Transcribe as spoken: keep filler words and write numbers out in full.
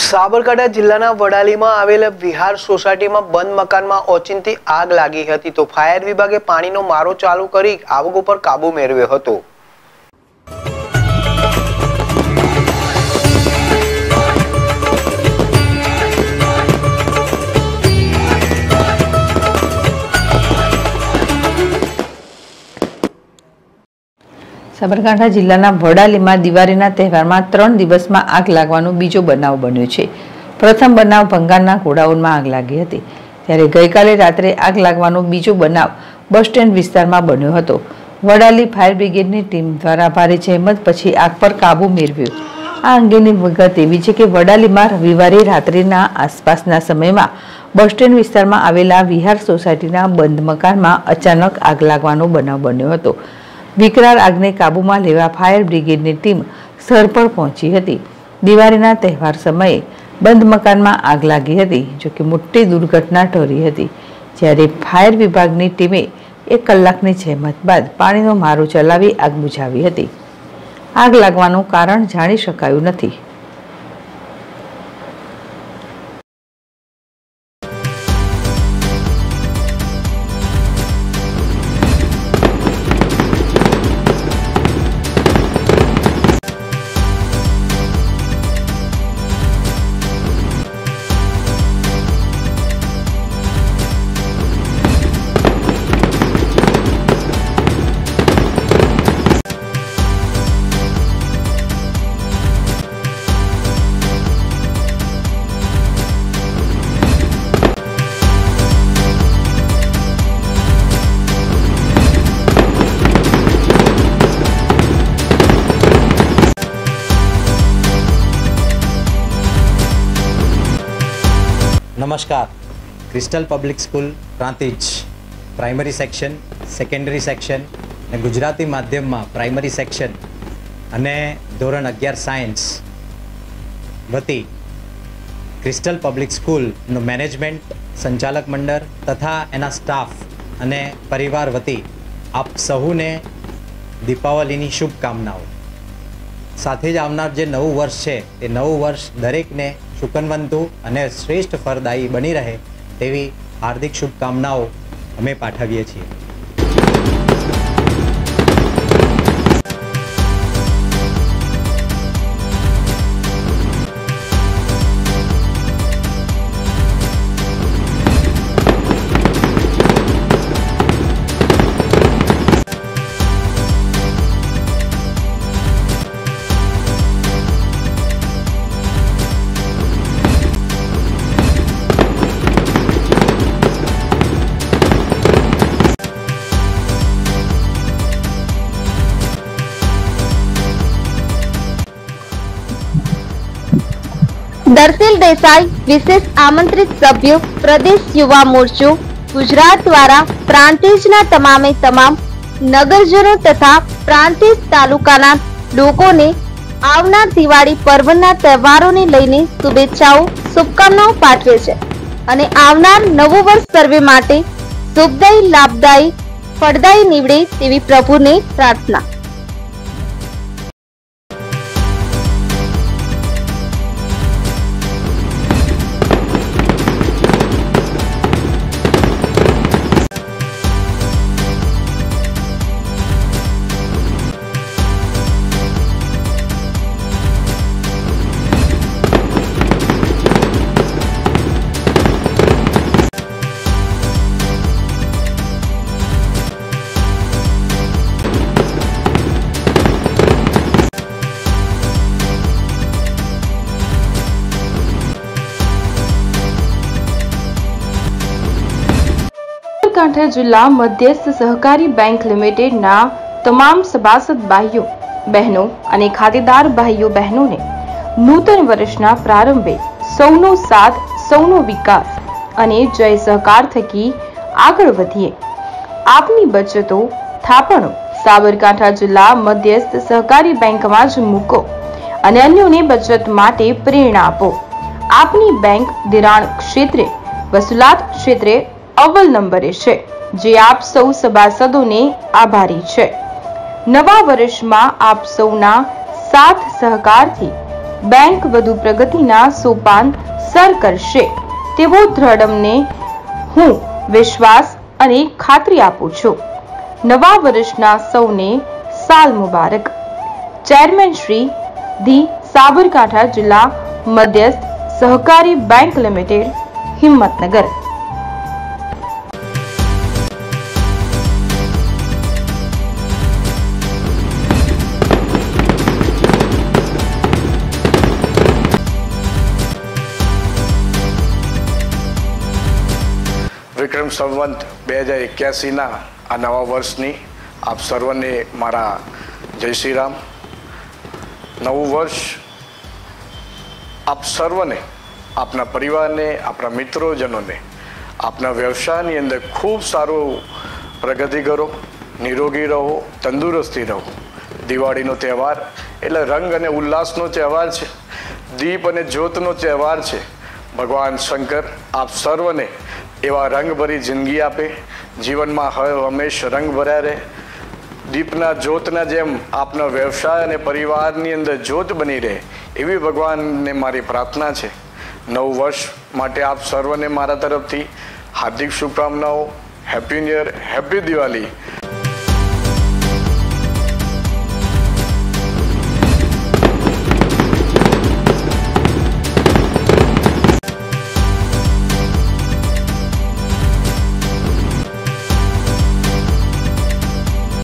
સાબરકાંઠા જિલ્લાના વડાલીમાં આવેલ વિહાર સોસાયટીમાં બંધ મકાનમાં ઓચિંતી આગ લાગી હતી તો ફાયર વિભાગે પાણીનો મારો ચાલુ કરી આગ ઉપર કાબુ મેળવ્યો હતો। સાબરકાંઠા જિલ્લાના વડાલીમાં દિવાળીના તહેવારમાં ત્રણ દિવસમાં આગ લાગવાનો બીજો બનાવ બન્યો છે। પ્રથમ બનાવ ભંગારના ગોડાઉનમાં આગ લાગી હતી, ત્યારે ગઈકાલે રાત્રે આગ લાગવાનો બીજો બનાવ બસ સ્ટેન્ડ વિસ્તારમાં બન્યો હતો। વડાલી ફાયર બ્રિગેડની ટીમ દ્વારા ભારે જહેમત પછી આગ પર કાબુ મેળવ્યો। આ અંગેની વિગત એવી છે કે વડાલીમાં રવિવારે રાત્રિના આસપાસના સમયમાં બસ સ્ટેન્ડ વિસ્તારમાં આવેલા વિહાર સોસાયટીના બંધ મકાનમાં અચાનક આગ લાગવાનો બનાવ બન્યો હતો। વિકરાળ આગને કાબૂમાં લેવા ફાયર બ્રિગેડની ટીમ સ્થળ પર પહોંચી હતી। દિવાળીના તહેવાર સમયે બંધ મકાનમાં આગ લાગી હતી, જો કે મોટી દુર્ઘટના ટળી હતી। જ્યારે ફાયર વિભાગની ટીમે એક કલાકની જહેમત બાદ પાણીનો મારો ચલાવી આગ બુઝાવી હતી। આગ લાગવાનું કારણ જાણી શકાયું નથી। नमस्कार। Crystal public school Prantij primary section, secondary section ने गुजराती माध्यम में प्राइमरी सेक्शन अने धोरण अगियार सायन्स वती क्रिस्टल पब्लिक स्कूल नो मैनेजमेंट, संचालक मंडल तथा एना स्टाफ अने परिवार वती आप सहुने दीपावलीनी शुभकामनाओं। साथे ज आवनार जे नवुं वर्ष छे ते नवुं वर्ष दरेकने सुकनवंतु अने श्रेष्ठ फलदायी बनी रहे तेवी हार्दिक शुभकामनाओं अमे पाठवीए छीए। दर्शिल देसाई विशेष आमंत्रित सभ्य प्रदेश युवा मोर्चो गुजरात द्वारा प्रांतिजना तमामे तमाम नगरजनों तथा प्रांतिज तालुकाना लोकोने आवनार दिवाળી पर्वना तहेवारोने लईने शुभेच्छाओ शुभकामनाओ पाठवे छे अने आवनार नवुं वर्ष सर्वे माटे शुभदायी लाभदायी फलदायी निवडे तेवी प्रभुने प्रार्थना। साबरकांठा जिला मध्यस्थ सहकारी बैंक लिमिटेड ना तमाम सभासद भाईओ बहनों अने खातेदार भाईओ बहनों ने नूतन वर्षना प्रारंभे सौनो साथ सौनो विकास अने जय सहकार थकी आगळ वधीए। आपनी बचतो थापणो साबरकांठा जिला मध्यस्थ सहकारी बैंक में ज मूको अने अन्योने बचत माटे प्रेरणा आपो। आपनी बैंक धिराण क्षेत्रे वसूलात क्षेत्रे अव्वल नंबरे छे, जे आप सौ सभासदोने आभारी छे। नवा वर्षमां आप सौना साथ सहकारथी બેંક વધુ પ્રગતિના સોપાન સર કરશે તેવો દ્રઢ અમને હું વિશ્વાસ અને ખાતરી આપું છું। નવા વર્ષના સૌને સાલ મુબારક। ચેરમેન શ્રી ધી સાબરકાંઠા જિલ્લા મધ્યસ્થ સહકારી બેંક લિમિટેડ હિંમતનગર। વિક્રમ સંવંત બે હજાર એક્યાસીના આ નવા વર્ષની આપ સર્વને મારા જય શ્રી રામ। નવું વર્ષ આપ સર્વને, આપના પરિવારને, આપણા મિત્રોજનોને, આપના વ્યવસાયની અંદર ખૂબ સારું પ્રગતિ કરો, નિરોગી રહો, તંદુરસ્તી રહો। દિવાળીનો તહેવાર એટલે રંગ અને ઉલ્લાસનો તહેવાર છે, દીપ અને જ્યોતનો તહેવાર છે। ભગવાન શંકર આપ સર્વને એવા રંગભરી જિંદગી આપે, જીવનમાં હર હંમેશ રંગ ભર્યા રહે। દીપના જ્યોતના જેમ આપના વ્યવસાય અને પરિવારની અંદર જ્યોત બની રહે એવી ભગવાનને મારી પ્રાર્થના છે। નવું વર્ષ માટે આપ સર્વને મારા તરફથી હાર્દિક શુભકામનાઓ। Happy new year, happy Diwali.